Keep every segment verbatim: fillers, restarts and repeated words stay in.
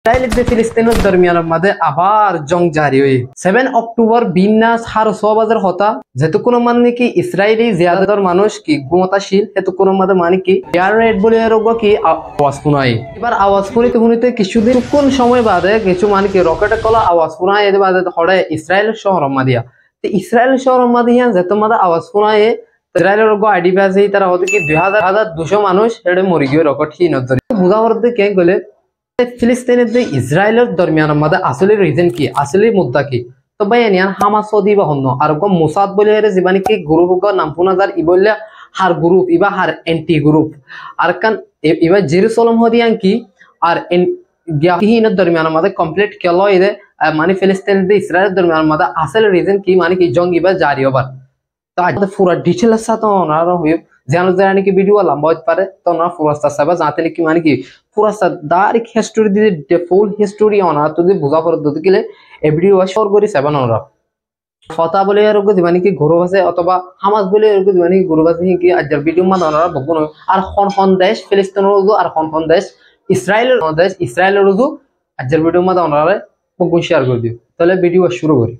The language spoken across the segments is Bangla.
ইসরায়েল ফিলিস্তিনের দরমিয়ানের মধ্যে আবার জং জারি হয়ে সেভেন অক্টোবর বিন্যাস হার সবাজের হতা যেহেতু কোনো মানে কি ইসরায়েলি জিয়াদাতর মানুষ কি গুমতাশীল হেতু কোনো মধ্যে মানে কি এয়ার রেড বলে রোগ কি আওয়াজ শুনাই এবার আওয়াজ শুনিতে শুনিতে কিছুদিন কোন সময় বাদে কিছু মানে কি রকেটে কলা আওয়াজ শুনাই এর বাদে হড়ে ইসরায়েলের শহর মাদিয়া তো ইসরায়েল শহর মাদিয়া যেহেতু মাদে আওয়াজ শুনাই ইসরায়েলের রোগ আইডি বাজে তারা হতে কি দুই হাজার হাজার দুশো মানুষ এটা মরি গিয়ে রকেট কি নজর বুঝাবার দিকে গেলে ফিলিস্তিনের যে ইসরায়েলের দরমিয়ানের মধ্যে আসলে রিজন কি আসলে মুদ্দা কি তো ভাই এনিয়ান হামাস সদি বা হন্য আর গো মোসাদ বলে এর জীবানি কি গ্রুপ গো নাম পুনাজার ই বললে হার গ্রুপ ইবা হার এন্টি গ্রুপ আর কান ইবা জেরুসালেম হদিয়ান কি আর গিয়াহিনের দরমিয়ানের মধ্যে কমপ্লিট কেলো ইদে মানে ফিলিস্তিনের যে ইসরায়েলের দরমিয়ানের মধ্যে আসলে রিজন কি মানে কি জঙ্গি বা জারি হবার তো আজ পুরো ডিটেইলস সাথে ওনারা হইব জানো যারা নাকি ভিডিও লম্বা হতে পারে তো ওনারা পুরাস্তা সাবা জানতে নাকি মানে কি পুরাস্তা ডাইরেক্ট হিস্টোরি দিয়ে ফুল হিস্টোরি ওনারা তো যদি বোঝা পড়ে দিতে গেলে এই ভিডিও শোর করে সেভেন ওনারা ফতা বলে আর ওকে মানে কি গরু আছে অথবা হামাস বলে আর ওকে মানে গরু আছে কি আজর ভিডিও মান ওনারা বকুন আর খন খন দেশ ফিলিস্তিনের রুজু আর খন খন দেশ ইসরায়েলের দেশ ইসরায়েলের রুজু আজর ভিডিও মান ওনারা বকুন শেয়ার করে দিও তাহলে ভিডিও শুরু করি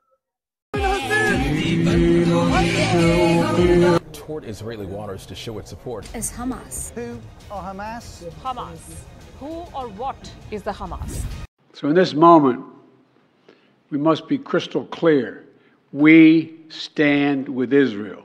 Toward Israeli waters to show its support. Is Hamas. Who are Hamas? Hamas. Who or what is the Hamas? So in this moment, we must be crystal clear. We stand with Israel.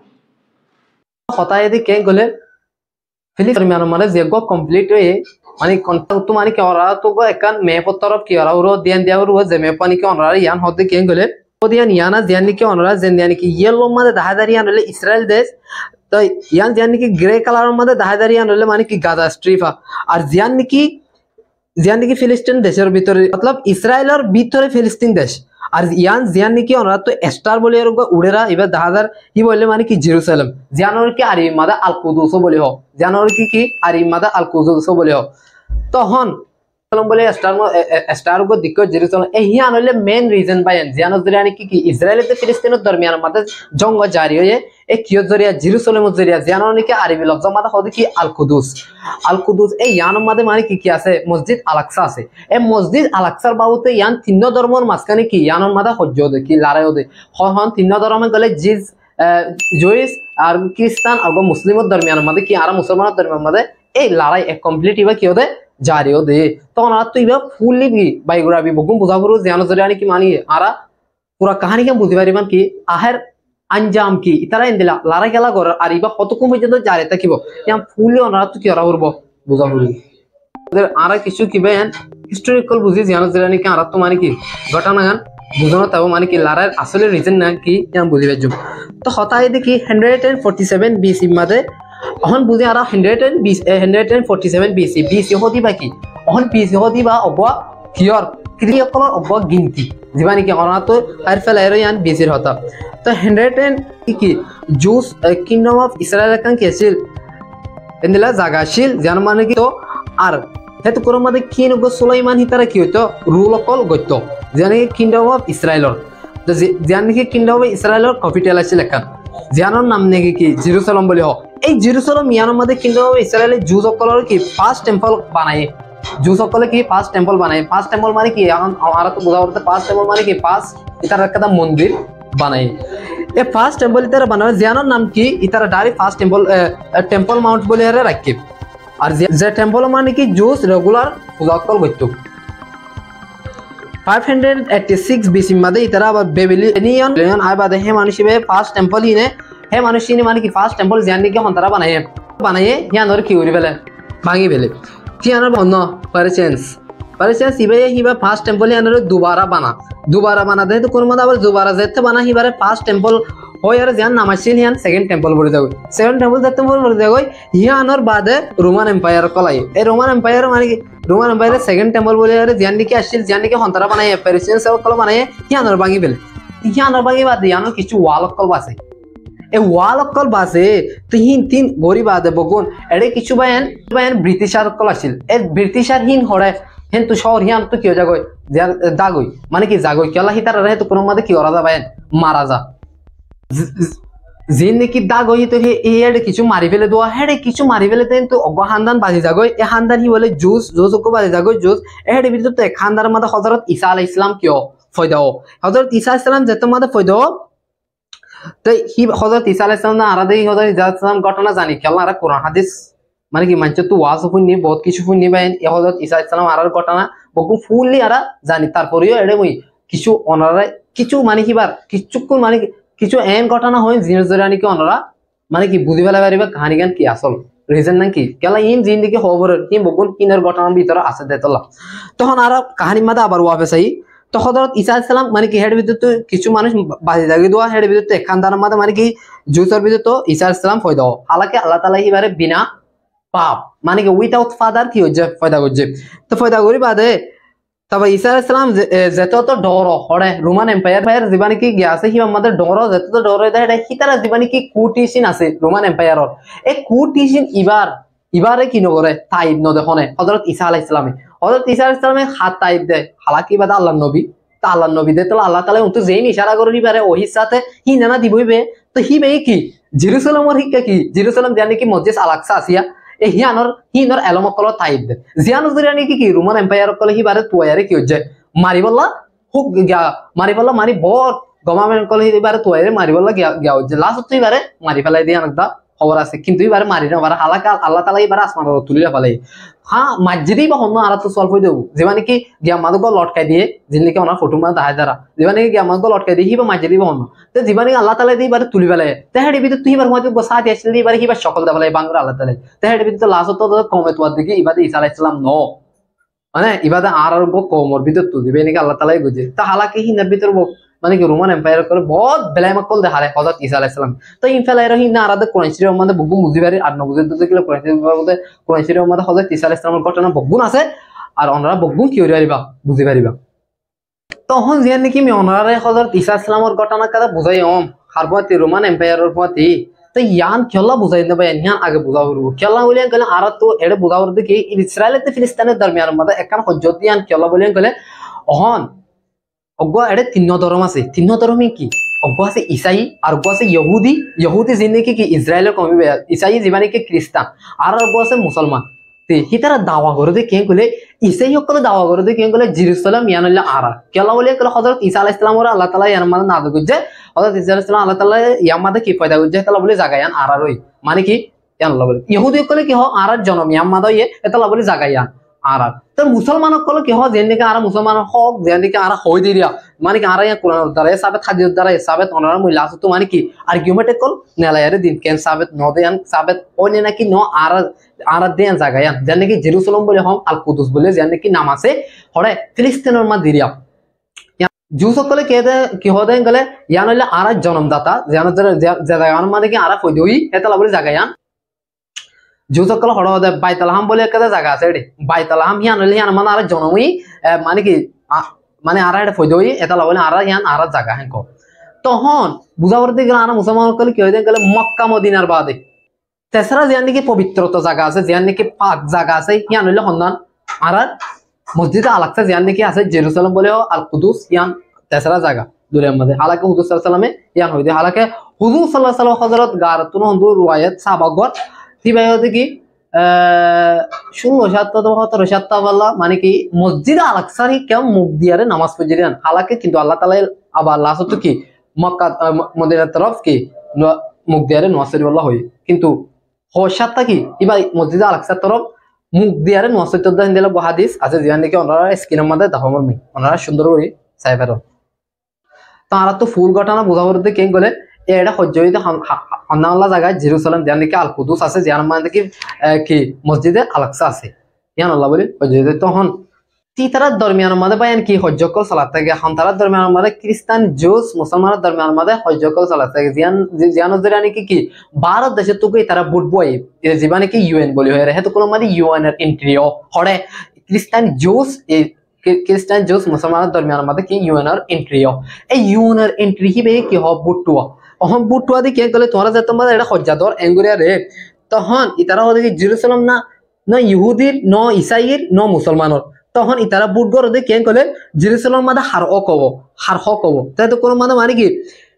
হতায় দি কে গলে ফিলিস্তিনের মানে যে গো কমপ্লিট হয়ে মানে কন্টাক্ট তো মানে কি ওরা তো গো একান ম্যাপ তরফ কি ওরা ওর দিয়ান দিয়া ওর যে ম্যাপ মানে কি ওরা ইয়ান হতে কে গলে ওদিয়ান ইয়ানা জিয়ানি কি ওরা জেন দিয়ানি কি ইয়েলো মানে দাহাদারিয়ান হলে ইসরায়েল দেশ তো ইয়ান জিয়ানি কি গ্রে কালারের মধ্যে দাহাদারিয়ান হলে মানে কি গাজা স্ট্রিফা আর জিয়ানি কি জিয়ানি কি ফিলিস্তিন দেশের ভিতরে मतलब ইসরায়েলের ভিতরে ফিলিস্তিন দেশ আর ইয়ান জিয়ানি কি ওরা তো স্টার বলে এর উড়েরা এবার দাহাদার কি বললে মানে কি জেরুসালেম জিয়ানোর কি আর ইমাদা আল কুদুস বলে হ জিয়ানোর কি কি আর ইমাদা আল কুদুস বলে হ তখন বলে স্টার স্টার গো দিক জেরুসালেম এই হিয়ান হইলে মেইন রিজন বাইন জিয়ানো জরিয়ানি কি কি ইসরায়েল তে ফিলিস্তিনের দরমিয়ানের মধ্যে জঙ্গ জারি হয়ে এই কিয় জরিয়া জেরুসালেমের জরিয়া জিয়ানো নাকি আরবি লফজ মাথা হদি কি আল কুদুস আল কুদুস এই ইয়ানোর মধ্যে মানে কি কি আছে মসজিদ আল আকসা আছে এই মসজিদ আল আকসার বাবুতে ইয়ান তিন ধর্মের মাঝখানে কি ইয়ানোর মধ্যে হজ্জ দে কি লড়াই দে হন তিন ধর্মে গলে জিজ জুইস আর খ্রিস্টান আর মুসলিমের দরমিয়ানের মধ্যে কি আর মুসলমানের দরমিয়ানের মধ্যে এই লড়াই কমপ্লিট ইবা কি হদে জারিও দে তখন আর তো ইবা ফুল লিবি বাইগুরাবি বগুম বুঝাবো জিয়ানো জরিয়ানি কি মানি আরা পুরা কাহিনী কেমন বুঝতে পারিবান কি আহের আঞ্জাম কি ইতারা ইন্দিলা লড়াই খেলা কর আর ইবা কতক্ষণ পর্যন্ত জারি থাকিব ইয়াম ফুলি ওনারা তো কি ওরা করব বুঝাবো ওদের আরা কিছু কি বেন হিস্টোরিক্যাল বুঝি জিয়ানো জরিয়ানি কি আরা তো মানে কি ঘটনা গান বুঝানো তাও মানে কি লড়াইয়ের আসলে রিজন না কি ইয়াম বুঝিবে জুম তো হতাই দেখি one forty-seven বিসি মাদে অহন বুঝি আর one forty-seven বিসি বিসি হদি বা কি অহন বিসি হদি বা অবয়া কিয়র ক্রিয়াকলার অবয়া গিনতি যিবানি কি অনা তো আর ফেলাইর ইয়ান বিসির হতা তো one কি জুস কিংডম অফ ইসরায়েল কান কি আছিল এন্দিলা জাগাশীল জান মানে কি তো আর হেতু কোর মধ্যে কিন গো সুলাইমান হিতারা কি হইতো রুল অকল গত্য জানি কিংডম অফ ইসরায়েলর তো জানি কি কিংডম অফ ইসরায়েলর ক্যাপিটাল আছে লেখা জিয়ানোর নাম নাকি কি জেরুসালেম বলে হ এই জেরুসালেম ইয়ানোর মধ্যে কিংডম অফ ইসরায়েলের জুস সকলের কি ফার্স্ট টেম্পল বানায় জুস সকলে কি ফার্স্ট টেম্পল বানায় ফার্স্ট টেম্পল মানে কি এখন আমরা তো বোঝা বলতে ফার্স্ট টেম্পল মানে কি ফার্স্ট ইতার একটা মন্দির বানায় এই ফার্স্ট টেম্পল ইতার বানায় জিয়ানোর নাম কি ইতার direct first temple temple mount বলে আরে রাখে আর যে টেম্পল মানে কি জুস রেগুলার পূজা কল করত five eighty-six বিসি মাদে ইতারা আবার বেবিলিয়ন লিয়ন আই বাদে হে মানুষিবে ফার্স্ট টেম্পল ইনে হে মানুষিনি মানে কি ফার্স্ট টেম্পল জানি কি হন্তারা বানায় বানায় হিয়ানোর কি উড়ি ফেলে ভাঙি ফেলে হিয়ানোর অন্য পারচেন্স পারচেন্স ইবে হিবা ফার্স্ট টেম্পল হিয়ানোর দুবারা বানা দুবারা বানা দেয় তো কোন মধ্যে আবার দুবারা যেতে বানা হিবারে ফার্স্ট টেম্পল হয় আর জান নামাইছিল হিয়ান সেকেন্ড টেম্পল বলে যাবে সেকেন্ড টেম্পল দেখতে বলে যাবে হিয়ানোর বাদে রোমান এম্পায়ার কলাই এই রোমান এম্পায়ার মানে কি রোমান এম্পায়ারের সেকেন্ড টেম্পল বলে আর জানি কি আসছিল জানি কি হন্তারা বানায় পারচেন্স কল বানায় হিয়ানোর ভাঙি ফেলে হিয়ানোর ভাঙি বাদ হিয়ানোর কিছু ওয়াল কল বাসে এই ওয়াল অকল বাসে তিন তিন গরিব আদে বগুন এড়ে কিছু বায়ান বায়ান ব্রিটিশার অকল আসছিল এর ব্রিটিশার হিন হড়ে হেন তো শহর হিয়ান তো কি জাগই দাগই মানে কি জাগই কেলা হি তার রে তো কোন মধ্যে কি ওরা যা বায়ান মারা যা জিন নাকি দাগ হই তো হে এড়ে কিছু মারি ফেলে দোয়া হেড়ে কিছু মারি ফেলে দেন তো অগ হান্দান বাজি যাগই এ হান্দান হি বলে জুস জুস কো বাজি যাগই জুস এড়ে ভিতর তো এক হান্দার মধ্যে হযরত ঈসা আলাইহিস সালাম কিও ফয়দাও হযরত ঈসা আলাইহিস সালাম যেত মধ্যে ফয়দাও তো হি হযরত ঈসা আলাইহিস সালাম না আরাদে হযরত ঈসা আলাইহিস সালাম ঘটনা জানি কেলা আর কোরআন হাদিস মানে কি মানছে তো ওয়াজ শুনি বহুত কিছু শুনি বাইন এ হযরত ঈসা আলাইহিস সালাম আরার ঘটনা বহু ফুললি আরা জানি তারপরেও এড়ে মই কিছু অনারা কিছু মানে কিবার কিছু মানে কিছু এন ঘটনা হয় জিনের জরানি কি অনরা মানে কি বুঝি ফেলা পারিবা কাহিনী গান কি আসল রিজন নাকি কেলা ইন জিন্দিগি খবর কি বগুন কিনার ঘটনার ভিতরে আছে দেতলা তখন আর কাহিনী মাদা আবার ওয়াবে চাই তো হযরত ঈসা আলাইহিস সালাম মানে কি হেড ভিতর তো কিছু মানুষ বাজি দাগি দোয়া হেড ভিতর তো এখানদার মধ্যে মানে কি জুসর ভিতর তো ঈসা আলাইহিস সালাম ফয়দা হালাকি আল্লাহ তাআলা হিবারে বিনা পাপ মানে কি উইদাউট ফাদার কি হচ্ছে ফয়দা করছে তো ফয়দা করি বাদে তবে ঈসা আলাইহিস সালাম যেত তো ডর হড়ে রোমান এম্পায়ার ফায়ার জীবানি কি গিয়া আছে হি আমাদের ডর যেত তো ডর দেয় এটা হিতারা জীবানি কি কুটিসিন আছে রোমান এম্পায়ারর এই কুটিসিন ইবার ইবারে কি নগরে তাইব ন দেখনে হযরত ঈসা আলাইহিস সালামে হযরত ঈসা আলাইহিস সালামে হাত তাইব দেয় হালাকি বাদা আল্লাহর নবী তা আল্লাহর নবী দে তো আল্লাহ তাআলা উনতো যেই ইশারা করি পারে ওহির সাথে হি নানা দিবইবে তো হি বে কি জেরুসালেমের হিক্কা কি জেরুসালেম জানি কি মসজিদ আল আকসা আসিয়া এ হিয়ানর হিনর এলমকল তাইব দে জিয়ানুস দরিয়ানি কি কি রোমান এম্পায়ার কল হি বারে তুয়ারে কি হচ্ছে মারি বললা হুক গিয়া মারি বললা মারি বড় গভর্নমেন্ট কল হি বারে তুয়ারে মারি বললা গিয়া গিয়া হচ্ছে লাস্ট তুই বারে মারি ফেলাই দিয়ে অনেকটা খবর আছে কিন্তু এবারে মারি না বারে হালাকা আল্লাহ তাআলা এবারে আসমানের তুলিলা ফেলাই হ্যাঁ মসজিদেই বা অন্য আর তো সলভ হই দেব যেমানে কি গিয়া মাদক লটকাই দিয়ে জিনলিকে ওনার ফটো মা দেখা যারা যেমানে কি গিয়া মাদক লটকাই দিয়ে হিবা মসজিদেই বা অন্য তো জীবানি আল্লাহ তাআলা দিয়ে এবারে তুলি ফেলাই তেহাড়ি ভিতর তুই এবার মধ্যে বসা দিয়ে আসলে এবারে হিবা সকল দা ফেলাই বাংলা আল্লাহ তাআলা তেহাড়ি ভিতর তো লাস্ট তো কমে তোয়ার দিকে ইবাদে ঈসা আলাইহিস সালাম ন মানে ইবাদে আর আর গো কমর ভিতর তুই দিবে নাকি আল্লাহ তাআলাই বুঝে তা হালাকি হিনার ভিতর মানে কি রোমান এম্পায়ার করে বহুত বেলাইমাকল দেখালে হযরত ঈসা আলাইহিস সালাম তো ইনফালাইর হিনা আরাদে কোরআন শরীফের মধ্যে বহু মুজিবারি আর নবুজের তো কিলো কোরআন শরীফের মধ্যে কোরআন শরীফের মধ্যে হযরত ঈসা আলাইহিস সালামের ঘটনা বহু আছে আর ওনারা বহু কি হইরা পারিবা বুঝি পারিবা তখন জিয়া নাকি আমি ওনারে হযরত ঈসা আলাইহিস সালামের ঘটনা কথা বুঝাই ওম হারবতি রোমান এম্পায়ারের প্রতি তো ইয়ান কেলা বুঝাই দেবে ইয়ান আগে বুঝাও করব কেলা বলে গেলে আর তো এড়ে বুঝাও দেখি ইসরায়েল তে ফিলিস্তিনের দরমিয়ানের মধ্যে একখান হজ্জত ইয়ান কেলা বলে গেলে অহন অজ্ঞ এড়ে তিন ধর্ম আছে তিন ধর্মে কি অজ্ঞ আছে ইসাই আর অজ্ঞ আছে ইহুদি ইহুদি জিন্দিগি কি ইসরায়েলের কমিবে ইসাই জীবানি কি খ্রিস্টান আর অজ্ঞ আছে মুসলমান তে হিতারা দাওয়া করে দে কেন কইলে ইসাই সকলে দাওয়া করে দে কেন কইলে জেরুসালেম ইয়ানুল্লাহ আরা কেলা বলে কইলে হযরত ঈসা আলাইহিস সালাম ওর আল্লাহ তাআলা ইয়ার মানে নাযিল করছে হযরত ঈসা আলাইহিস সালাম আল্লাহ তাআলা ইয়ার মধ্যে কি পয়দা করছে তাআলা বলে জাগায়ান আরা রই মানে কি ইয়ান আল্লাহ বলে ইহুদি সকলে কি হ আরার জন্ম ইয়ার মধ্যে ইয়ে তাআলা বলে জাগায়ান আরা তো মুসলমান সকলে কি হ যেদিকে আর মুসলমান হক যেদিকে আর হই দিয়া মানে কি আর ইয়া কোরআনের দ্বারা সাবেত হাদিসের দ্বারা সাবেত ওনার মূল্য আছে তো মানে কি আর্গুমেন্ট কল নেলায়ারে দিন কেন সাবেত ন দেয়ান সাবেত ওনে নাকি ন আর আর দেন জায়গায় যেন নাকি জেরুসালেম বলে হম আল কুদুস বলে যেন নাকি নাম আছে হরে ফিলিস্তিনের মা দিরিয়া জু সকলে কে দে কি হদে গেলে ইয়ান হইলে আর জন্মদাতা যেন যে জায়গার মধ্যে কি আর ফয়দি হই এতলা বলে জায়গায় জু সকল হড় হদে বাইতালহাম বলে একটা জায়গা আছে এডি বাইতালহাম ইয়ান হইলে ইয়ান মানে আর জন্মই মানে কি মানে আর এটা ফয়দি হই এতলা বলে আর ইয়ান আর জায়গা হ্যাঁ কো তখন বুঝা করতে গেলে আর মুসলমান সকলে কি হইতে গেলে মক্কা মদিনার বাদে তেসরা যেন নাকি পবিত্রতা জায়গা আছে যেন নাকি পাক জায়গা আছে ইয়ান হইলে সন্ধান আর মসজিদ আল আকসা যেন নাকি আছে জেরুসালেম বলেও আল কুদুস ইয়ান তেসরা জায়গা দূরের মধ্যে হালাকে হুজুর সাল্লাল্লাহু আলাইহি সাল্লামে ইয়ান হইতে হালাকে হুজুর সাল্লাল্লাহু আলাইহি সাল্লাম হযরত গারাতুন হন্দুর রওয়ায়াত সাহাবাগর তিবাই হতে কি ষোলো সাতটা সতেরো সাতটা বললা মানে কি মসজিদ আল আকসার কেউ মুখ দিয়ারে নামাজ পড়িলেন হালাকে কিন্তু আল্লাহ তাআলা আবার লাস্ট কি মক্কা মদিনার তরফ কি মুখ দিয়ারে নামাজ পড়িবল্লা হই কিন্তু হসাতটা কি এবার মসজিদ আল আকসার তরফ মুখ দিয়ারে নামাজ পড়তে দেন দিলে হাদিস আছে যেন নাকি ওনারা স্ক্রিনের মধ্যে দেখামর মি ওনারা সুন্দর করে সাইফার তারা তো ফুল ঘটনা বোঝা করতে কেন গলে এটা সহ্য হইতে আল্লাহ জায়গায় জেরুসালেম যেন নাকি আল কুদুস আছে যার মানে কি কি মসজিদে আল আকসা আছে ইয়ান আল্লাহ বলে সহ্য হইতে তখন তিতারার দরমিয়ানের মধ্যে বাইন কি হজ্জকল সালাত থাকে হান্তারার দরমিয়ানের মধ্যে খ্রিস্টান জুস মুসলমানের দরমিয়ানের মধ্যে হজ্জকল সালাত থাকে জিয়ান জিয়ানো জেরানি কি কি ভারত দেশে তুকে তারা বুট বই জীবানে কি ইউএন বলি হয় রে তো কোন মানে ইউএন এর এন্ট্রিও হড়ে খ্রিস্টান জুস এই খ্রিস্টান জুস মুসলমানের দরমিয়ানের মধ্যে কি ইউএন এর এন্ট্রিও এই ইউএন এর এন্ট্রি হিবে কি হ বুটুয়া অহম বুটুয়া দি কি গলে তোরা যে তোমরা এটা হজ্জাদর এঙ্গুরিয়া রে তখন ইতারা হতে কি জেরুসালেম না না ইহুদির ন ইসাইর ন মুসলমানের তখন ইতারা বুট গড় দিয়ে কেন কলে জেরুসালেম মাদা হার অ কব হার হ কব তাই তো কোনো মানে মানে কি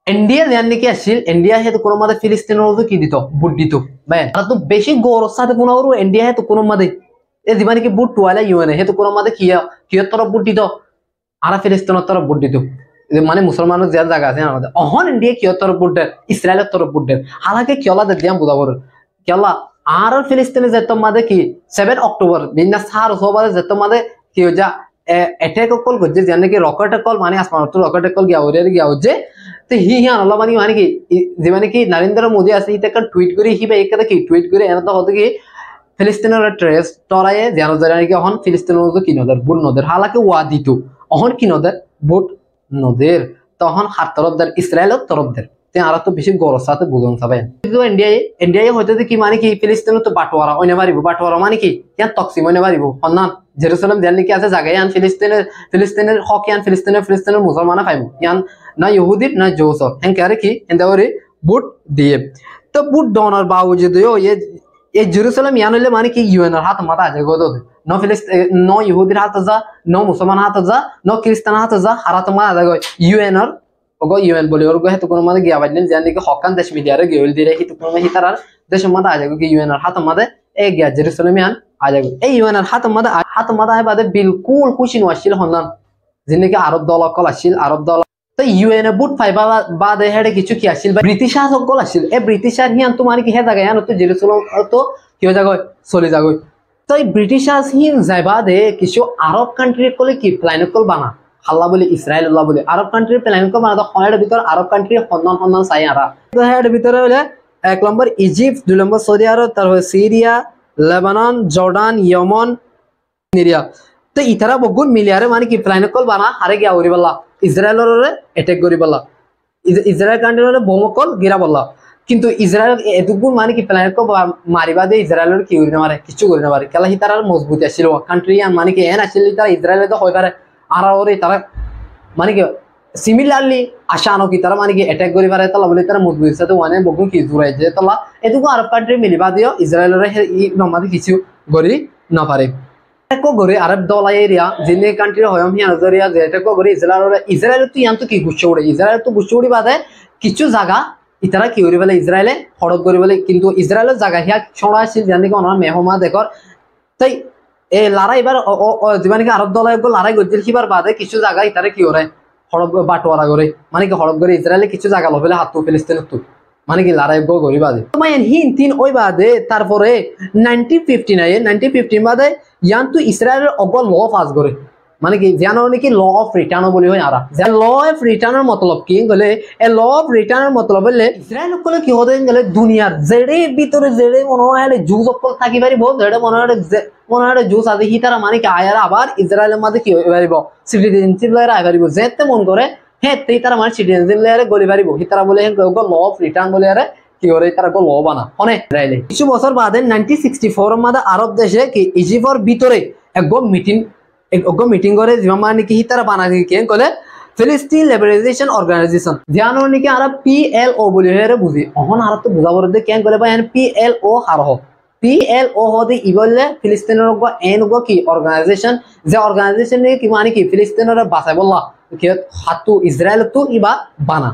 ইন্ডিয়া জানি কি আসছিল ইন্ডিয়া হেতু কোনো মাদে ফিলিস্তিনের কি দিত বুট দিত ভাই আর তো বেশি গৌরব সাথে কোনো ইন্ডিয়া হেতু কোনো মাদে এ জীবনে কি বুট টুয়ালা ইউএন হেতু কোনো মাদে কি কিয় তরফ বুট দিত আর ফিলিস্তিনের তরফ বুট দিত মানে মুসলমানের যে জায়গা আছে আমাদের অহন ইন্ডিয়া কিয় তরফ বুট দেয় ইসরায়েলের তরফ বুট দেয় হালাকে কিয়লা দিয়াম বুঝাবো কিয়লা আর ফিলিস্তিনে যেত মাদে কি সেভেন অক্টোবর দিন না সার সবারে যেত মাদে কি যা অ্যাটাক কল করছে জানে কি রকেট কল মানে আসমান তো রকেট কল গিয়া ওরে গিয়া হচ্ছে তো হি হি আল্লাহ মানে মানে কি যে মানে কি নরেন্দ্র মোদি আছে হি একটা টুইট করে হি বা একটা কি টুইট করে এনে তো হতো কি ফিলিস্তিনের ট্রেস টরায়ে জানো জানি কি এখন ফিলিস্তিনের মতো কি নদের বুট নদের হালাকে ওয়া দিত এখন কি নদের বুট নদের তখন হাত তরফদার ইসরায়েলের তরফদার তে আর তো বেশি গরজ সাথে বুঝন যাবে কিন্তু ইন্ডিয়া ইন্ডিয়া হইতে কি মানে কি ফিলিস্তিনের তো বাটোয়ারা ওইনে মারিব বাটোয়ারা মানে কি ইয়ান তকসিম ওইনে মারিব হন্নান জেরুসালেম জানি কি আছে জায়গায় ইয়ান ফিলিস্তিনের ফিলিস্তিনের হক ইয়ান ফিলিস্তিনের ফিলিস্তিনের মুসলমানা পাইব ইয়ান না ইহুদির না জোসর হেনকে আর কি এন্দাওরে বুট দিয়ে তো বুট ডনার বাউজুদিও ये ये जेरूसलम यान ले माने कि यूएन हाथ माता आ जाएगा तो नो फिलिस्तीन नो यहूदी हाथ जा नो मुसलमान हाथ जा नो क्रिश्चियन हाथ जा हाथ माता आ जाएगा यूएन और ओगो यूएन बोले और गो है तो कोनो माने गया बाजने जाने के हकान देश मीडिया रे गेल दिरे ही तो कोनो में हितार देश माता आ जाएगा कि यूएन हाथ माता ए गया जेरूसलम यान आ जाएगा ए यूएन हाथ माता हाथ माता है बाद बिल्कुल खुशी नवाशिल हनन जिने के अरब दल कल आशिल अरब दल तो यूएन बुट फाइबा बाद हेडे किछु কি আসিল ব্রিটিশ সকল আসিল এ ব্রিটিশার হিয়ান তোমার কি হে জায়গা ইয়ান তো জেরুসালেম তো কিও জায়গা চলে যাগো তো এই ব্রিটিশার হিন যাইবা দে কিছু আরব কান্ট্রি কলে কি প্ল্যান কল বানা আল্লাহ বলে ইসরায়েল আল্লাহ বলে আরব কান্ট্রি প্ল্যান কল বানা তো হয়ের ভিতর আরব কান্ট্রি হন্নন হন্নন চাই আরা তো হেড ভিতরে হলে এক নম্বর ইজিপ্ট দুই নম্বর সৌদি আরব তারপর Syria Lebanon Jordan Yemen Syria তো ইতারা বগুন মিলিয়ারে মানে কি প্ল্যান কল বানা হারে গিয়া ওরিবাল্লাহ ইসরায়েলের অ্যাটাক করি বলা ইসরায়েল কান্ট্রির বোমকল গিরা বলা কিন্তু ইসরায়েল এটুকু মানে কি প্ল্যান কো মারিবা দে ইসরায়েলের কি করি না মারে কিছু করি না পারে কেলা হি তার মজবুত আছিল কান্ট্রি মানে কি এন আছিল তারা ইসরায়েলে তো হয় পারে আর ওরে তারা মানে কি সিমিলারলি আশানো কি তারা মানে কি অ্যাটাক করি পারে তালা বলে তারা মজবুত সাথে ওয়ানে বগুন কি জুরাই যে তালা এটুকু আরব কান্ট্রি মিলিবা দিও ইসরায়েলের ই নমাদি কিছু করি না পারে को गोरे अरब दौला एरिया जिन्हें कंट्री होयम ही नजरिया जेटे को गोरे इजराइल और इजराइल तो यान तो की गुच्छोड़े इजराइल तो गुच्छोड़ी बात है किच्छु जगह इतना की ओरी वाले इजराइल हड़प गोरी वाले किंतु इजराइल जगह हिया छोड़ा ছিল জানি কোন মেহমা দেখর তাই এ লড়াই এবার জীবনে কি আরব দৌলা গো লড়াই গজিল কিবার বাদে কিছু জায়গা ইতারে কি ওরে হড়প বাটোয়ারা করে মানে কি হড়প করে ইসরায়েলে কিছু জায়গা লবেলে হাত তো ফিলিস্তিন তো মানে কি লড়াই গো গরি বাদে তোমায় হিন তিন ওই বাদে তারপরে nineteen fifty nine nineteen fifteen বাদে ইয়ান তো ইসরায়েলের অগল ল পাস করে মানে কি জানো নাকি ল অফ রিটার্ন বলি হয় আরা যে ল অফ রিটার্নের মতলব কি গলে এ ল অফ রিটার্নের মতলব হলে ইসরায়েল কলে কি হতে গেলে দুনিয়ার জেড়ে ভিতরে জেড়ে মনে হয় জুজ অকল থাকি পারিব জেড়ে মনে হয় মনে হয় জুজ আছে হি তারা মানে কি আয়ার আবার ইসরায়েলের মধ্যে কি হয়ে পারিব সিটিজেনশিপ লয় আই পারিব যেতে মন করে হে তেই তারা মানে সিটিজেনশিপ লয় গলি পারিব হি তারা বলে ল অফ রিটার্ন বলে আরে কি করে তারা গো ল বানা অনে ইসরায়েলে কিছু বছর বাদে নাইনটিন সিক্সটি ফোর এর মধ্যে আরব দেশে কি ইজিপ্টের ভিতরে একগো মিটিং একগো মিটিং করে যেমন কি তারা বানা কি কলে ফিলিস্তিন লিবারেশন অর্গানাইজেশন জানো নাকি আরব পিএলও বলি হেরে বুঝি অহন আরব তো বুঝা বলতে কেন কলে ভাই পিএলও হার হ পিএলও হদি ইবলে ফিলিস্তিনের গো এন গো কি অর্গানাইজেশন যে অর্গানাইজেশন কি মানে কি ফিলিস্তিনের বাঁচাই বললা কি হাতু ইসরায়েল তো ইবা বানা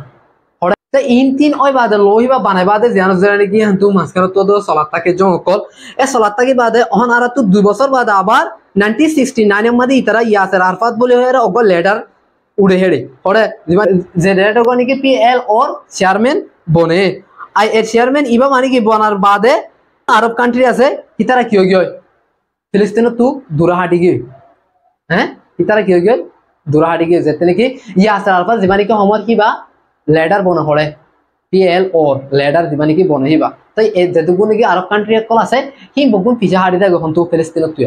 তো ইন তিন ওই বাদে লোহিবা বানাই বাদে জানো জানি কি হান্তু মাসকার তো দো সালাতটাকে জঙ্কল এ সালাতটাকে বাদে অহন আর তো দুই বছর বাদে আবার নাইনটিন সিক্সটি নাইন এর মধ্যে ইতারা ইয়াসের আরফাত বলে হয় অগ লেডার উড়ে হেড়ে পড়ে যে লেডার গো নাকি পিএল ওর চেয়ারম্যান বনে আই এর চেয়ারম্যান ইবা মানে কি বনার বাদে আরব কান্ট্রি আছে ইতারা কি হই গয় ফিলিস্তিন তো দূরাহাটি গই হ্যাঁ ইতারা কি হই গয় দূরাহাটি গই যেতে নাকি ইয়াসের আরফাত যে মানে কি হমর কিবা লেডার বনে পড়ে পিএল ওর লেডার দিবা নাকি বনে হিবা তাই যেটুকু নাকি আরব কান্ট্রি কল আছে হি বগুন পিছা হাড়ি দেয় এখন তো ফিলিস্তিনত তুই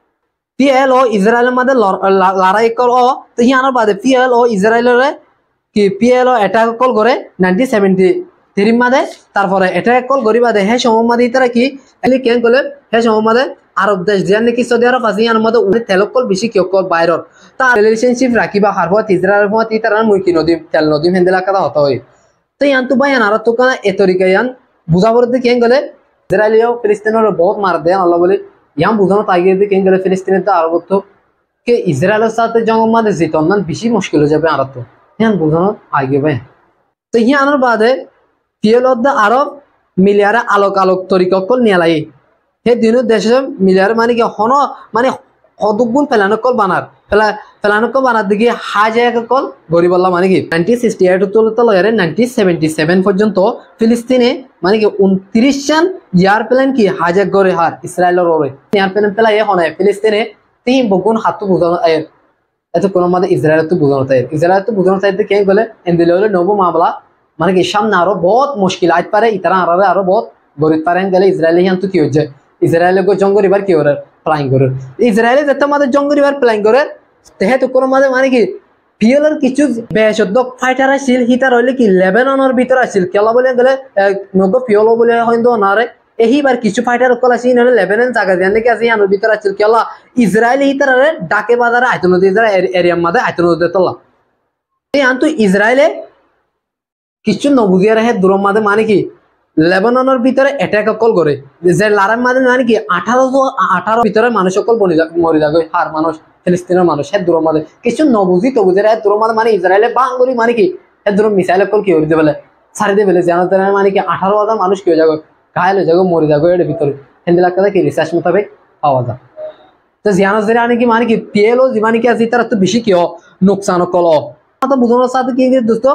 পিএলও ইসরায়েলের মধ্যে লড়াই কল ও তো হি আনার বাদে পিএলও ইসরায়েলের কি পিএলও অ্যাটাক কল করে নাইনটিন সেভেন্টি থ্রি মাদে তারপরে অ্যাটাক কল করি বাদে হে সময় মাদে তারা কি এলি কেন কলে হে সময় মাদে আরব দেশ যে নাকি সৌদি আরব আছে ইয়ার মধ্যে উনি তেলক কল বেশি কিয় কল বাইরের তা রিলেশনশিপ রাখিবা হারবত ইসরায়েলের মত ই তারা মুই কি নদী তেল নদী হেন্দেলা কাদা হতো হয় তো ইয়ান তো ভাই আর তো কানা এ তরিকা ইয়ান বুঝাবর দি কেন গলে ইসরায়েলিও ফিলিস্তিনের বহুত মার দেন আল্লাহ বলে ইয়ান বুঝানো তাইগে দি কেন গলে ফিলিস্তিনের তো আরব তো কে ইসরায়েলের সাথে জঙ্গ মাদে জিতন না বেশি মুশকিল হয়ে যাবে আর তো ইয়ান বুঝানো আগে ভাই তো হি আনার বাদে পিএলও দা আরব মিলিয়ারে আলোক আলোক তরিককল নিয়ে লাই হে দিন দেশে মিলিয়ার মানে কি হন মানে হদুগুণ ফেলানকল বানার ফেলা ফেলানকল বানার দিকে হাজাকল গরিবল্লা মানে কি নাইনটিন সিক্সটি এইট তো লয়ারে নাইনটিন সেভেন্টি সেভেন পর্যন্ত ফিলিস্তিনে মানে কি উনত্রিশ জন এয়ারপ্লেন কি হাজাক গড়ে হার ইসরায়েলের ওরে এয়ারপ্লেন পেলা এ হনে ফিলিস্তিনে তিন বগুণ হাতু বুঝানো আয়ের এত কোনো মধ্যে ইসরায়েলের তো বুঝানো তাই ইসরায়েল তো বুঝানো চাইতে কে বলে এন্দিলে হলে নব মামলা মানে কি সামনে আরো বহুত মুশকিল আইতে পারে ইতারা আরে আরো বহুত গরিব পারেন গেলে ইসরায়েলি হিয়ান তো কি হচ্ছে ইসরায়েলে গো জঙ্গল এবার কি করে প্ল্যান করে ইসরায়েলে যেতে আমাদের জঙ্গল এবার প্ল্যান করে তেহে তো কোনো মাঝে মানে কি পিএলের কিছু বেশদ্দ ফাইটার আছিল হিতার হইলে কি লেবাননের ভিতর আছিল কেলা বলে গেলে নগ পিএলও বলে হইতো না রে এইবার কিছু ফাইটার কল আছে ইনারে লেবানন জায়গা দিয়ে নাকি আছে ইয়ানোর ভিতর আছিল কেলা ইসরায়েলি হিতারে ডাকে বাজারে আইতো নদী এরিয়ার মধ্যে আইতো নদী তোলা এই আন্তু ইসরায়েলে কিছু নবুজিয়া রাহে দূরের মাঝে মানে কি লেবাননের ভিতরে অ্যাটাক কল করে যে লারার মাঝে মানে কি আঠারো আঠারো ভিতরে মানুষ সকল মরে যাবে হার মানুষ ফিলিস্তিনের মানুষ হ্যাঁ দূরের মাঝে কিছু নবুজি তবুজি রাহে দূরের মাঝে মানে ইসরায়েলে বাঙ্গরি মানে কি হ্যাঁ দূর মিসাইল কল কি করে দেবে সারি দেবে জানাতে মানে কি আঠারো হাজার মানুষ কি হয়ে যাবে ঘায়ল হয়ে যাবে মরে যাবে এর ভিতরে হিন্দি লাগতে কি রিসার্চ মোতাবেক পাওয়া যায় তো জিয়ানো জেরা কি মানে কি পিএলও জীবানি কি আছে তারা তো বেশি কি নোকসান কল তো বুঝানোর সাথে কি দোস্ত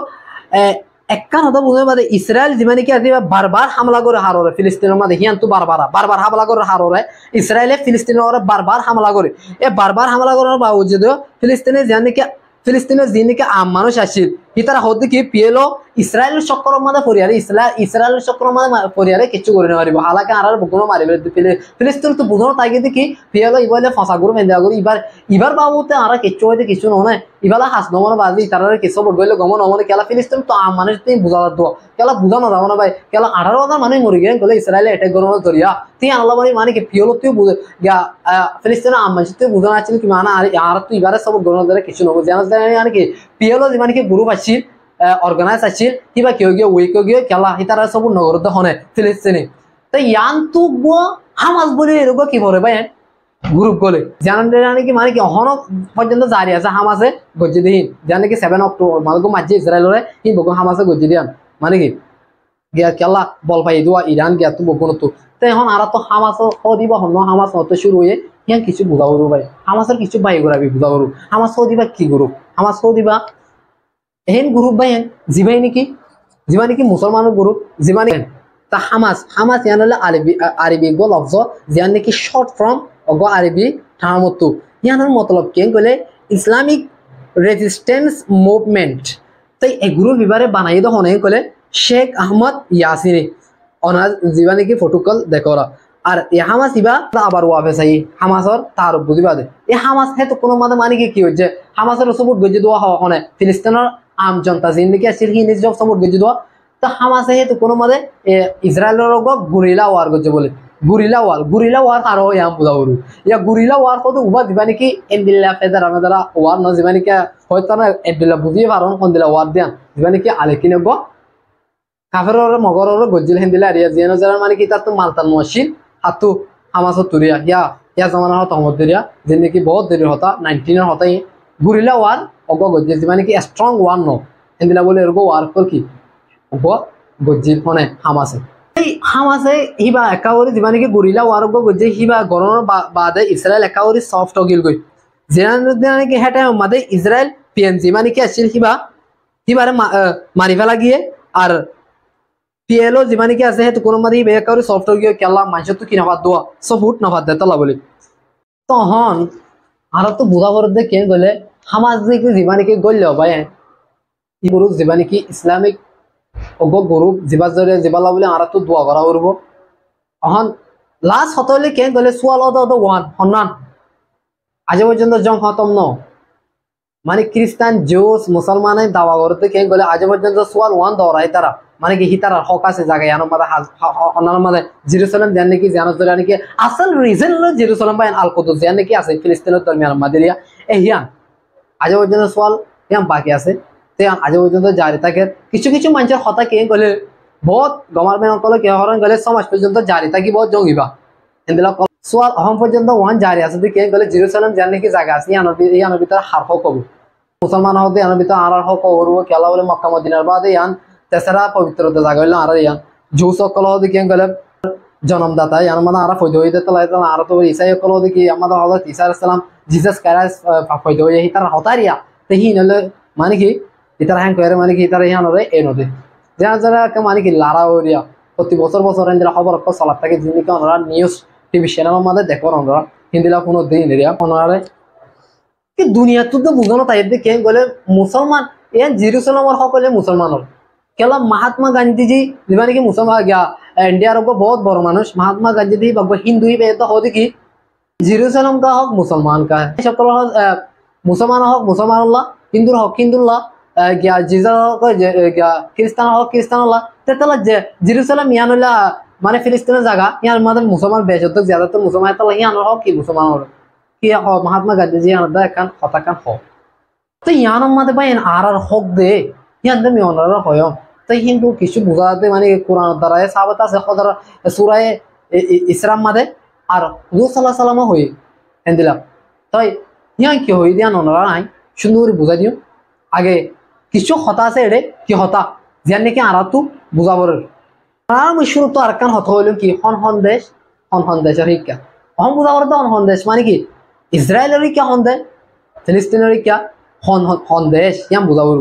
একখান হতো বুঝতে পারে ইসরায়েল যিমানে কি আছে বারবার হামলা করে হাররে ফিলিস্তিনের মধ্যে হিয়ান তো বারবার বারবার হামলা করে হাররে ইসরায়েলে ফিলিস্তিনের ওরা বারবার হামলা করে এ বারবার হামলা করার বাবজুদ ফিলিস্তিনে জানি কি ফিলিস্তিনের যিনিকে আম মানুষ আসছিল হিতারা হতে কি পিএলও ইসরায়েলের চক্করের মধ্যে পরিয়ারে ইসরায়েল ইসরায়েলের চক্করের মধ্যে পরিয়ারে কিছু করে নেওয়ারিব হালাকে আর বুকুনো মারিবে ফিলিস্তিন তো বুঝানো তাই কিন্তু কি পিএলও ইবারে ফাঁসা করে মেন্দা করে এবার এবার বাবুতে আর কিছু হইতে কিছু নয় ইবালা হাস নমন বাজি তারা কিছু বড় গেলে গমন নমনে কেলা ফিলিস্তিন তো আম মানুষ তুমি বুঝা দো কেলা বুঝানো যাবো না ভাই কেলা আঠারো হাজার মানুষ মরে গেলেন গেলে ইসরায়েলে অ্যাটাক করানো জরিয়া তুই আল্লাহ মানে মানে কি পিএলও তুই বুঝে ফিলিস্তিনের আম মানুষ তুই বুঝানো আছে কি মানে আর আর তুই এবারে সব গ্রহণ ধরে কিছু নব জানা মানে কি পিএলও মানে কি গ্রুপ আসছিল অর্গানাইজ আছিল কিবা কেউ গিয়ে উইক গিয়ে খেলা হিতারা সব নগরতে হনে ফিলিস্তিনি তো ইয়ান তো হামাস বলে এরকম কি বলে ভাই গ্রুপ গলে জানান জানি কি মানে কি অহন পর্যন্ত জারি আছে হামাসে গজ্জি দিন জানে কি সেভেন অক্টোবর মানে মাঝে ইসরায়েলরে হি বকো হামাসে গজ্জি দিয়ান মানে কি গিয়া খেলা বল পাই দোয়া ইরান গিয়া তো বকো তো তো এখন আর তো হামাস দিবা হন হামাস হতে শুরু হয়ে ইয়ান কিছু বুঝাবো ভাই হামাসের কিছু বাই ঘুরাবি বুঝাবো হামাস দিবা কি গ্রুপ হামাস দিবা এহেন গ্রুপ ভাই জিবাই নাকি জিবা নাকি মুসলমানের গ্রুপ জিবা নাকি তা হামাস হামাস ইয়ান হলে আরবি আরবি গো লফজ জিয়ান নাকি শর্ট ফ্রম অগো আরবি ঠামতু ইয়ানোর মতলব কে গলে ইসলামিক রেজিস্ট্যান্স মুভমেন্ট তাই এই গ্রুপ বিবারে বানাই দো হনে গলে শেখ আহমদ ইয়াসিনি অনাজ জিবা নাকি ফটোকল দেখরা আর এই হামাস ইবা আবার ওয়াফে চাই হামাসর তার বুঝিবা দে এই হামাস হে তো কোনো মাদে মানে কি হচ্ছে হামাসের সবুত গজ্জি দোয়া হওয়া হনে ফিলিস্তিনের আম জনতা জিন্দিগি আছে হি নিজ জব সবুত গজ্জি দোয়া তো হামাসে হে তো কোনো মাদে ইসরায়েলের গো গুরিলা ওয়ার গজ্জি বলে গুরিলা ওয়ার গুরিলা ওয়ার আর ইয়াম বুঝাবরু ইয়া গুরিলা ওয়ার কত উবা দিবা নাকি এন্দিল্লা ফেদার আমাদের ওয়ার ন দিবা নাকি হয়তো না এন্দিল্লা বুঝিয়ে পারন কোন দিলা ওয়ার দিয়ান দিবা নাকি আলেকিনে গো কাফেরর মগরর গজ্জিল হেন্দিলা রিয়া জিয়ানো যারা মানে কি তার তো মালতান মশিন হাতু হামাসত তুরিয়া ইয়া ইয়া জামানা হতা হমদ দিরিয়া যেন কি বহুত দেরি হতা নাইনটিনের হতাই গুরিলা ওয়ার অগ গজ্জিল মানে কি স্ট্রং ওয়ার ন হেন্দিলা বলে এরকম ওয়ার কর কি অগ গজ্জিল হনে হামাসে এই হামাসে হিবা একাউরি দিবা নাকি গুরিলা ওয়ার অগ গজ্জিল হিবা গরনের বাদে ইসরায়েল একাউরি সফট গিল গই যেন নাকি হেটা মাদে ইসরায়েল পিএনজি মানে কি আছিল হিবা হিবারে মারি ফেলা গিয়ে আর পিএলও যিমানে কি আছে হেতু কোনো মাদি বেকারি সফটওয়্যার গিয়ে কেলা মাইছে তো কি না বাদ দোয়া সবুট না বাদ দেতলা বলি তখন আর তো বুঝা করে দে কেন গলে হামাস যে যিমানে কি গল্ল ভাই ই গুরু যিমানে কি ইসলামিক অগ গুরু জিবা জরে জিবালা বলে আর তো দোয়া করা করব এখন লাস্ট হতলে কেন গলে সোয়াল অদ অদ ওয়ান হন্নান আজ পর্যন্ত জং খতম ন মানে খ্রিস্টান জুস মুসলমানের দাওয়া করতে কেন গলে আজ পর্যন্ত সোয়াল ওয়ান দৌড়াই তারা মানে কি হিতার হক আছে জায়গায় আনো মাদা অন্যান্য মাদে জেরুসালেম জান নাকি জানো ধরে নাকি আসল রিজন হলো জেরুসালেম বা আল কুদুস জান নাকি আছে ফিলিস্তিনের দরমিয়ান মাদিরিয়া এ হিয়ান আজ পর্যন্ত সোয়াল ইয়াম বাকি আছে তে আজ পর্যন্ত জারি থাকে কিছু কিছু মানুষের কথা কে গলে বহুত গভর্নমেন্ট অকল কে হরন গলে সমাজ পর্যন্ত জারি থাকি বহুত জঙ্গিবা এন্দিলা সোয়াল অহম পর্যন্ত ওয়ান জারি আছে কে গলে জেরুসালেম জান নাকি জায়গা আছে ইয়ানোর ইয়ানোর ভিতর হার হক হবো মুসলমান হতে ইয়ানোর ভিতর আর হক হবো কেলা বলে মক্কা মদিনার বাদে ইয়ান তেসরা পবিত্রতা জায়গা হইলো আর ইয়ান জু সকল দিকে গেলে জন্মদাতা ইয়ান মানে আর ফয়দা হইতে তলা আর তো ঈসা সকল দিকে আমাদের হযরত ঈসা আলাইহিস সালাম জিসাস ক্রাইস্ট ফয়দা হই তার হতারিয়া তেহি নলে মানে কি ইতার হ্যাং করে মানে কি ইতার ইয়ান রে এ নদে যারা যারা কে মানে কি লারা ওরিয়া প্রতি বছর বছর এন্দ্রা খবর কো চলা থাকে যিনি কে ওনারা নিউজ টিভি চ্যানেলের মধ্যে দেখো ওনারা হিন্দিলা কোনো দিন এরিয়া ওনারা কি দুনিয়া তো বুঝানো তাই দেখে গলে মুসলমান এ জেরুসালেমের সকলে মুসলমানের কেলা महात्मा गांधी जी जिमाने की मुसलमान गया इंडिया रो बहुत बड़ा मानुष महात्मा गांधी जी बग हिंदू ही बेहतर हो दी की जेरूसलम का हक मुसलमान का है सकल मुसलमान हक मुसलमान अल्लाह हिंदू हक हिंदू अल्लाह क्या जीजा हक क्या क्रिश्चियन हक क्रिश्चियन अल्लाह ते तला जेरूसलम यानुला माने फिलिस्तीन जगह यार मतलब मुसलमान बेजत ज्यादातर मुसलमान तला यान हक की मुसलमान की महात्मा गांधी जी यानदा कान हता कान हो तो यान मते भाई आर हक दे यान में ओनरा होयो तो हिंदू किछु बुझाते माने कुरान द्वारा साबत আছে খদর সূরা ইসরাম মধ্যে আর রাসূল সাল্লাল্লাহু আলাইহি ওয়াসাল্লাম হই এন্দিলা তাই ইয়ান কি হই দিয়ান ওনরা নাই সুন্দর বুঝা দিও আগে কিছু কথা আছে এডে কি হতা জান নাকি আরাতু বুঝাবর আম শুরু তো আরকান হত হইলো কি হন হন দেশ হন হন দেশের হিকা হন বুঝাবর তো হন হন দেশ মানে কি ইসরায়েলের কি হন দেশ ফিলিস্তিনের কি হন হন দেশ ইয়ান বুঝাবর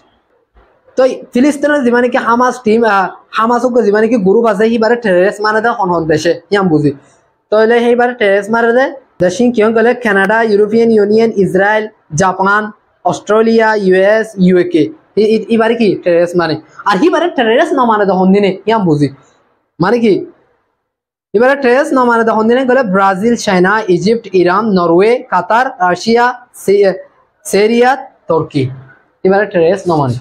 तो फिलिस्तीन जीवानी की हामास टीम हामासों को जीवानी की ग्रुप আছে ही बारे टेररिस्ट माने दे হন হন দেশে ইয়াম বুঝি তো এলে হেই বারে টেররিস্ট মারে দে দেশিন কিয়ন গলে Canada European Union Israel Japan Australia US UK ই বারে কি টেররিস্ট মানে আর হি বারে টেররিস্ট না মানে দে হন দিনে ইয়াম বুঝি মানে কি এবারে টেররিস্ট না মানে দে হন দিনে গলে Brazil China Egypt Iran Norway Qatar Russia Syria তুর্কি এবারে টেররিস্ট না মানে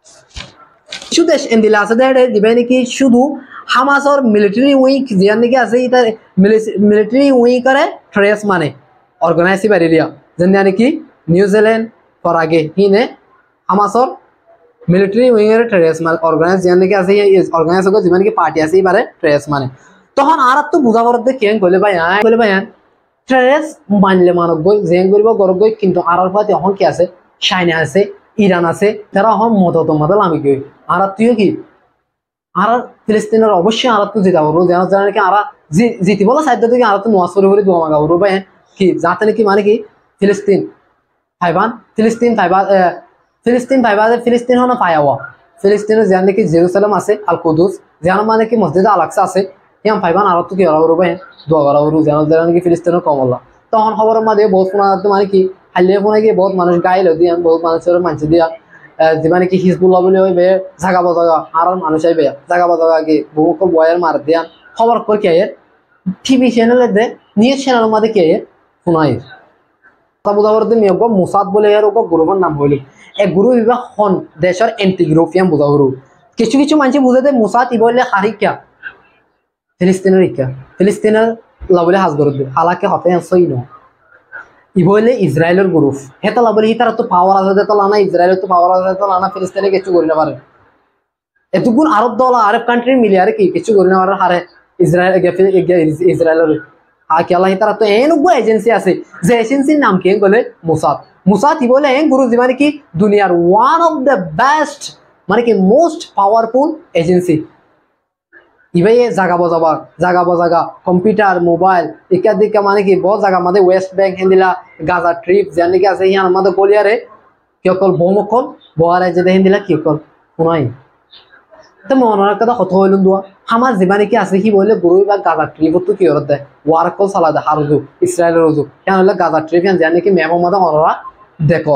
কিছু দেশ এন্দিলা আছে দেড়ে দিবে নাকি শুধু হামাস আর মিলিটারি উইং জিয়ান নাকি আছে এটা মিলিটারি উইং করে ট্রেস মানে অর্গানাইজ বাড়ি দিয়া যেন নাকি নিউজিল্যান্ড পর আগে হিনে হামাস আর মিলিটারি উইং এর ট্রেস মানে অর্গানাইজ জিয়ান নাকি আছে এই অর্গানাইজ করে জীবন কি পার্টি আছে এবারে ট্রেস মানে তখন আর তো বুঝা করতে কেন কইলে ভাই আয় কইলে ভাই ট্রেস মানলে মানব গই জেন করিব গরব গই কিন্তু আর আর পাতে এখন কি আছে চায়না আছে ইরান আছে তারা হন মদত মদল আমি কই আর তুইও কি আর ফিলিস্তিনের অবশ্যই আর তো জিতা বলবো জানা জানা কি আর জিতি বলা সাইড থেকে আর তো নোয়াজ করে করে দোয়া মাগা বলবো ভাই কি যাতে নাকি মানে কি ফিলিস্তিন ফাইবান ফিলিস্তিন ফাইবা ফিলিস্তিন ফাইবা ফিলিস্তিন হন পায়াওয়া ফিলিস্তিনের জানা নাকি জেরুসালেম আছে আল কুদুস জানা মানে কি মসজিদ আল আকসা আছে ইয়াম ফাইবান আর তো কি ওরা বলবো ভাই দোয়া করা বলবো জানা জানা নাকি ফিলিস্তিনের কমলা তখন খবরের মধ্যে বহুত শোনা মানে কি হালিয়ে ফোনে গিয়ে বহুত মানুষ গাইল দিয়ে বহুত মানুষের মানছে দিয়া জীবনে কি হিজবুল্লাহ বলে হইবে জাগা বাজাগা আর মানুষ আইবে জাগা বাজাগা কি বহু বয়ের মার দিয়া খবর কর কি আয়ের টিভি চ্যানেলে দে নিউজ চ্যানেলের মধ্যে কি আয়ের শোনাই কথা বুঝাবার দিন মেয়ে মুসাদ বলে এর ওকে গ্রুপের নাম হইল এই গ্রুপ বিভাগ হন দেশের এন্টি গ্রুপিয়াম বুঝাবো কিছু কিছু মানুষ বুঝে দে মুসাদ ই বললে হারিকা ফিলিস্তিনের ইকা ফিলিস্তিনের লাবলে হাজ গরদ হালাকে হতে সই ন ইবলে ইসরায়েলের গ্রুপ হেতা লাবলে হিতার তো পাওয়ার আছে তো লানা ইসরায়েলের তো পাওয়ার আছে তো লানা ফিলিস্তিনে কিছু করি না পারে এতগুন আরব দল আরব কান্ট্রি মিলে আর কি কিছু করি না পারে হারে ইসরায়েল ইসরায়েলের আর কি আল্লাহ হিতার তো এনগো এজেন্সি আছে যে এজেন্সির নাম কি বলে মুসাদ মুসাদ ইবলে এন গ্রুপ মানে কি দুনিয়ার ওয়ান অফ দ্য বেস্ট মানে কি মোস্ট পাওয়ারফুল এজেন্সি ইবে জায়গা বজাবা জায়গা বজাগা কম্পিউটার মোবাইল ইত্যাদিকা মানে কি বহুত জায়গা আমাদের ওয়েস্ট ব্যাংক হিন্দিলা গাজা ট্রিপ জানি কি আছে ইয়ান আমাদের বলিয়ারে কি অকল বহুমকল বহারে যে হিন্দিলা কি অকল শুনাই তো মনের কথা কত হইল দোয়া আমার জীবনে কি আছে কি বলে গুরু বা গাজা ট্রিপ তো কি হরতে ওয়ার্ক কল সালা দে হারজু ইসরায়েলের রজু কেন হলে গাজা ট্রিপ ইয়ান জানি কি মেম মধ্যে অনরা দেখো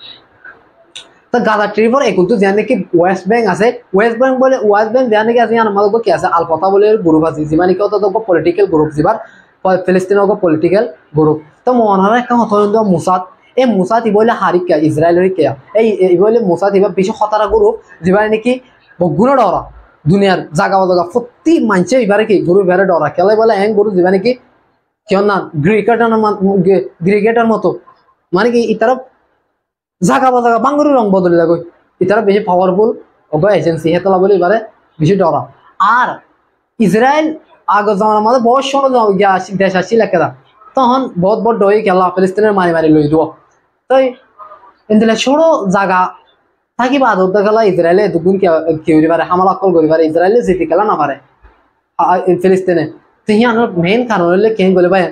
তো গাজা ট্রিপর একুল তো জানে কি ওয়েস্ট ব্যাংক আছে ওয়েস্ট ব্যাংক বলে ওয়েস্ট ব্যাংক জানে কি আছে আমাদের কি আছে আলপতা বলে গ্রুপ আছে যিমানি কত তো পলিটিক্যাল গ্রুপ যিবার ফিলিস্তিনের পলিটিক্যাল গ্রুপ তো মনারা একটা কথা হইল মুসাদ এই মুসাদ ইবলে হারিকা ইসরায়েলের কে এই ইবলে মুসাদ ইবা বেশি খতরা গ্রুপ যিবার নাকি বগুণ ডরা দুনিয়ার জায়গা জায়গা প্রতি মানছে এবারে কি গ্রুপ এবারে ডরা কেলে বলে এন গ্রুপ যিবা নাকি কেন না ক্রিকেটার ক্রিকেটার মতো মানে কি ইতারা জাগা বা জাগা বাঙ্গুরি রং বদলে যাগো ইতারা বেশি পাওয়ারফুল ওগো এজেন্সি হেতলা বলে এবারে বেশি ডরা আর ইসরায়েল আগে জামানার মধ্যে বহুত সময় দেশ আসছিল একেদা তখন বহুত বড় ডয়ে খেলা ফিলিস্তিনের মারি মারি লই দিব তাই এদিকে ছোট জায়গা থাকি বাদ হতে গেলা ইসরায়েলে দুগুণ কি হইতে পারে হামলা কল করি পারে ইসরায়েলে জিতে গেলা না পারে ফিলিস্তিনে তো হিয়ানোর মেইন কারণ হইলে কেন বলে ভাই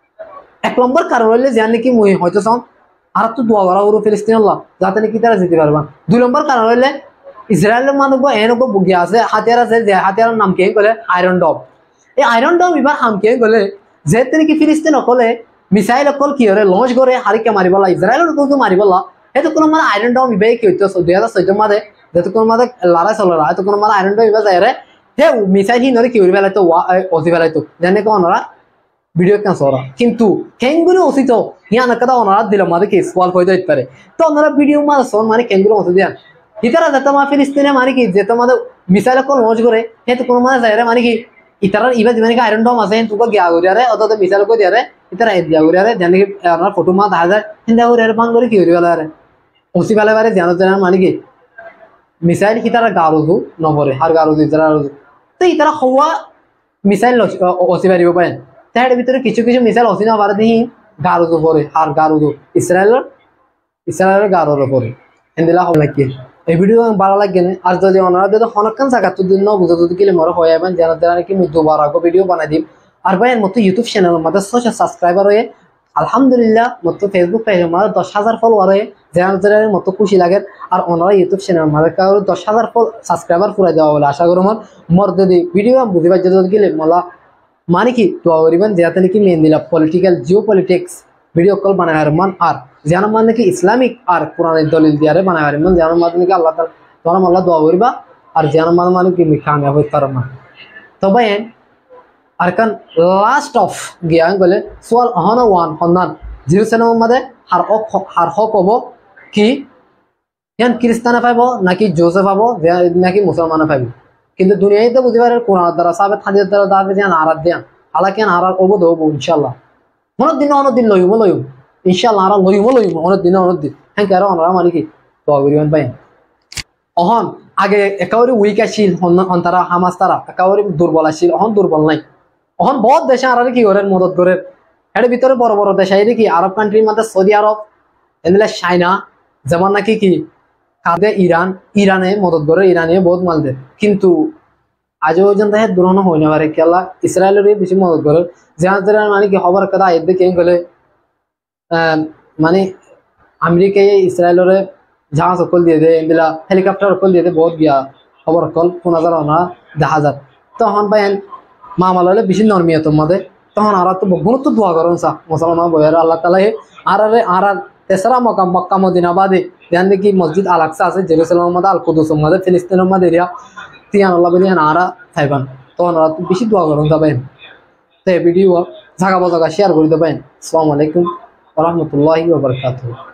এক নম্বর কারণ হইলে যে নাকি মুই হয়তো সন আর তো দোয়া করা হলো ফিলিস্তিন আল্লাহ যাতে নাকি তারা জিতে পারবা দুই নম্বর কারণ হইলে ইসরায়েলের মানুষ এনকো বুগিয়া আছে হাতিয়ার আছে যে হাতিয়ারের নাম কে বলে আয়রন ডম এই আয়রন ডম এবার হাম কে বলে যেহেতু নাকি ফিলিস্তিন অকলে মিসাইল অকল কি হরে লঞ্চ করে হারিকে মারিবলা ইসরায়েলের তো মারিবলা এতো কোনো মানে আয়রন ডম ইবে কি হইতো দুই হাজার চৈধ্য মাদে যেহেতু কোনো মাদে লড়াই চলরা এতো কোনো মানে আয়রন ডম ইবা যায় রে হে মিসাইল হি নরে কি হইবে লাইতো অতি বেলাইতো জানে কোন ওরা ভিডিও কেন সরা কিন্তু কেঙ্গুরু অসিত হিয়া না কথা ওনারা দিলাম মাদে কি সওয়াল কইতে হইতে পারে তো ওনারা ভিডিও মা সন মানে কেঙ্গুরু অসিত দেন ইতারা যেতে মা ফিলিস্তিনে মানে কি যেতে মাদে মিসাইল অকল লঞ্চ করে হে তো কোনো মানে যায় রে মানে কি ইতারা ইবা মানে কি আয়রন ডম আছে তুকো গিয়া গরিয়ারে অত তো মিসাইল কই দিয়ারে ইতারা এ দিয়া গরিয়ারে জানি কি ওনার ফটো মা দেখা যায় হিন্দা গরিয়ারে বাং করে কি হইবে লারে ওসি বেলা বারে জানো জানা মানে কি মিসাইল কি তারা গারুদু নবরে আর গারুদু ইতারা তো ইতারা হওয়া মিসাইল ওসি বারিব পায় তার ভিতরে কিছু কিছু মিসাইল ওসি না বারে দিই গারুদু পরে আর গারুদু ইসরায়েলের ইসরায়েলের গারুর পরে এন্দিলা হবে কি এই ভিডিও ভালো লাগে না আর যদি ওনারা যদি হনকান জায়গা তো দিন ন বুঝা যদি কিলে মরে হয় এবং জানা জানা কি মুই দুবার আগে ভিডিও বানাই দিম আর ভাই মতো ইউটিউব চ্যানেল মধ্যে ছয়শ সাবস্ক্রাইবার হয়ে আলহামদুলিল্লাহ মতো ফেসবুক পেজের মধ্যে দশ হাজার ফলোয়ার হয়ে জানা জানার মতো খুশি লাগে আর ওনারা ইউটিউব চ্যানেল মধ্যে কারো দশ হাজার সাবস্ক্রাইবার পুরাই দেওয়া বলে আশা করি আমার মর যদি ভিডিও বুঝি পাই যদি গেলে মলা মানে কি দোয়া করিবেন যাতে নাকি মেন দিলা political geopolitics video call বানায় আর মান আর যেন মানে নাকি ইসলামিক আর কোরআনের দলিল দিয়ারে বানায় আর মান যেন মানে নাকি আল্লাহ তাআলা তোমরা আল্লাহ দোয়া করিবা আর যেন মানে মানে কি কামিয়াব হইতে পারো না তবে আর কান লাস্ট অফ গিয়া গলে সোয়াল অহন ওয়ান হন্নান জেরুসালেমের মধ্যে হার অক হার হক হব কি ইয়ান খ্রিস্টানে পাইব নাকি জোসে পাবো নাকি মুসলমানে পাইব কিন্তু দুনিয়ায় তো বুঝতে পারে কোরআন দ্বারা সাবেত হাদিস দ্বারা দাবে যেন আরাত দেন হালাকি আরার ওবো দেবো ইনশাআল্লাহ অনেক দিন অনেক দিন লইব লইব ইনশাআল্লাহ আরা লইব লইব অনেক দিন অনেক দিন হ্যাঁ কারো ওনারা মানে কি দোয়া করিবেন পাই অহন আগে একেবারে উইক আসিল অন্তরা হামাস তারা একেবারে দুর্বল আসিল অহন দুর্বল নাই অহন বহুত দেশে আর কি করেন মদত করেন এর ভিতরে বড় বড় দেশ আইরে কি আরব কান্ট্রির মধ্যে সৌদি আরব এগুলা চায়না যেমন নাকি কি কাঁদে ইরান ইরানে মদত করে ইরানে বহুত মাল দেয় কিন্তু আজ পর্যন্ত দুরন হয় না পারে কেলা ইসরায়েলের বেশি মদত করে যেমন মানে কি খবর কথা এর দিকে গেলে মানে আমেরিকায় ইসরায়েলের জাহাজ সকল দিয়ে দেয় এগুলা হেলিকপ্টার সকল দিয়ে দেয় বহুত গিয়া খবর সকল পনেরো হাজার না দশ হাজার তখন পাই মামাল হলে বেশি নর্মিয়া তোমাদের তখন আর তো গুরুত্ব দোয়া করুন সা মুসলমান বইয়ের আল্লাহ তালা আর আর তেসরা মক্কা মক্কা মদিনা বাদে ধ্যান দেখি মসজিদ আল আকসা আছে জেরুসালেমের মধ্যে আল কুদুসের মধ্যে ফিলিস্তিনের মধ্যে এরিয়া তিয়ান আল্লাহ বলি আরা থাইবান তখন আর বেশি দোয়া করুন যাবেন তো এই ভিডিও জাগা বাজাগা শেয়ার করে দেবেন আসসালামু আলাইকুম ওয়া রাহমাতুল্লাহি ওয়া বারাকাতুহু।